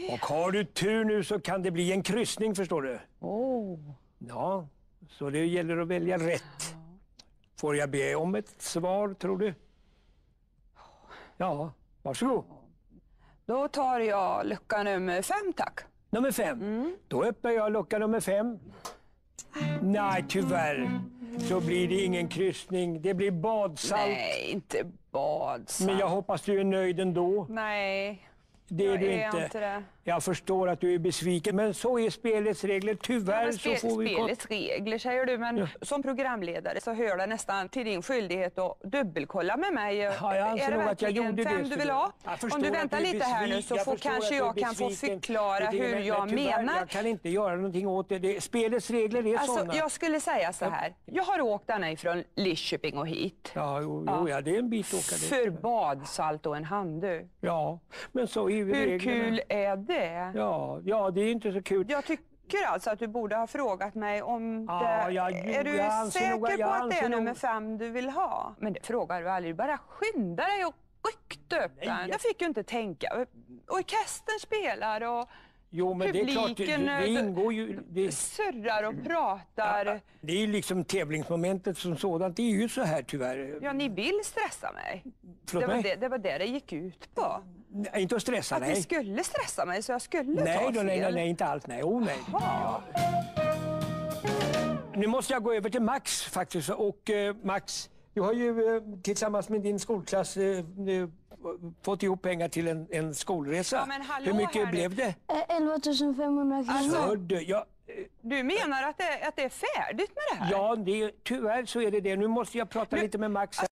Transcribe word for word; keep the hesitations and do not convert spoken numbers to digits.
Och har du tur nu så kan det bli en kryssning, förstår du. Oh. Ja, så det gäller att välja rätt. Får jag be om ett svar, tror du? Ja, varsågod. Då tar jag lucka nummer fem, tack. Nummer fem. Mm. Då öppnar jag lucka nummer fem. Nej, tyvärr. Så blir det ingen kryssning. Det blir badsalt. Nej, inte badsalt. Men jag hoppas du är nöjd ändå. Nej, det är jag du är inte. inte det. Jag förstår att du är besviken, men så är spelets regler. Tyvärr ja, spel, så får vi... Spelets regler, säger du, men ja. Som programledare så hör det nästan till din skyldighet att dubbelkolla med mig. Ja, jag anser är det nog att jag gjorde fem det. du vill ha? Om du väntar lite här nu så jag får kanske jag kan få förklara det, hur men, jag men, tyvärr, menar. Jag kan inte göra någonting åt det. det spelets regler är alltså, sådana. Jag skulle säga så här. Jag har åkt denna ifrån Lidköping och hit. Ja, jo, jo, ja, det är en bit att åka dit. För badsalt och en handduk. Ja, men så är ju hur reglerna. Kul är det? Ja, ja, det är inte så kul. Jag tycker alltså att du borde ha frågat mig om ja, det... jag, är du säker nog, på att det är nog... nummer fem du vill ha? Men det frågar du aldrig. Bara skynda dig och ryckte upp den. Jag... Jag fick ju inte tänka. Orkestern spelar och... Jo, men publiken det är klart, det, det ingår ju... Det... surrar och pratar. Ja, det är ju liksom tävlingsmomentet som sådant. Det är ju så här tyvärr. Ja, ni vill stressa mig. Förlåt det, var mig? det, det var det det gick ut på. Nej, inte att stressa, att nej. Att ni skulle stressa mig så jag skulle nej, ta då, fel. Nej, nej, nej, inte alls. Nej, oh, nej. Ja. Nu måste jag gå över till Max faktiskt. Och eh, Max, du har ju eh, tillsammans med din skolklass eh, fått ihop pengar till en, en skolresa. Ja, men hallå, hur mycket blev nu. det? elva tusen femhundra kronor. Alltså, Hörde, jag, eh, du menar att det, att det är färdigt med det här? Ja, det, tyvärr så är det det. Nu måste jag prata nu, lite med Max.